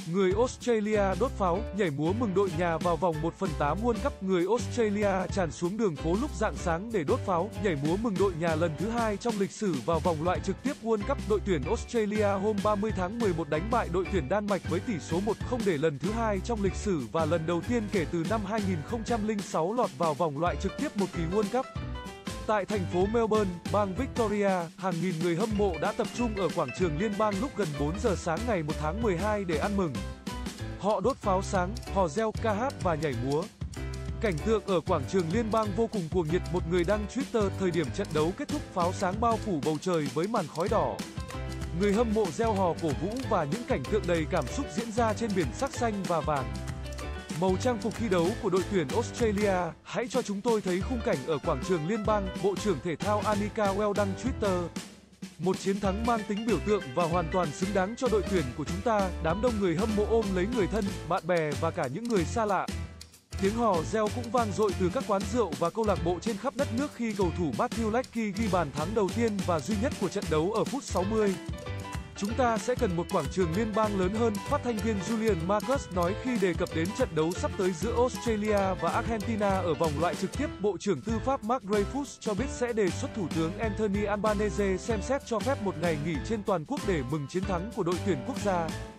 Người Australia đốt pháo, nhảy múa mừng đội nhà vào vòng 1/8 World Cup. Người Australia tràn xuống đường phố lúc rạng sáng để đốt pháo, nhảy múa mừng đội nhà lần thứ 2 trong lịch sử vào vòng loại trực tiếp World Cup. Đội tuyển Australia hôm 30 tháng 11 đánh bại đội tuyển Đan Mạch với tỷ số 1-0 để lần thứ 2 trong lịch sử và lần đầu tiên kể từ năm 2006 lọt vào vòng loại trực tiếp một kỳ World Cup. Tại thành phố Melbourne, bang Victoria, hàng nghìn người hâm mộ đã tập trung ở quảng trường liên bang lúc gần 4 giờ sáng ngày 1 tháng 12 để ăn mừng. Họ đốt pháo sáng, hò reo, ca hát và nhảy múa. Cảnh tượng ở quảng trường liên bang vô cùng cuồng nhiệt. Một người đăng Twitter thời điểm trận đấu kết thúc, pháo sáng bao phủ bầu trời với màn khói đỏ. Người hâm mộ reo hò cổ vũ và những cảnh tượng đầy cảm xúc diễn ra trên biển sắc xanh và vàng. Màu trang phục thi đấu của đội tuyển Australia, hãy cho chúng tôi thấy khung cảnh ở quảng trường liên bang, Bộ trưởng Thể thao Anika Wells đăng Twitter. Một chiến thắng mang tính biểu tượng và hoàn toàn xứng đáng cho đội tuyển của chúng ta. Đám đông người hâm mộ ôm lấy người thân, bạn bè và cả những người xa lạ. Tiếng hò reo cũng vang dội từ các quán rượu và câu lạc bộ trên khắp đất nước khi cầu thủ Matthew Leckie ghi bàn thắng đầu tiên và duy nhất của trận đấu ở phút 60. Chúng ta sẽ cần một quảng trường liên bang lớn hơn, phát thanh viên Julian Marcus nói khi đề cập đến trận đấu sắp tới giữa Australia và Argentina ở vòng loại trực tiếp. Bộ trưởng Tư pháp Mark Dreyfus cho biết sẽ đề xuất Thủ tướng Anthony Albanese xem xét cho phép một ngày nghỉ trên toàn quốc để mừng chiến thắng của đội tuyển quốc gia.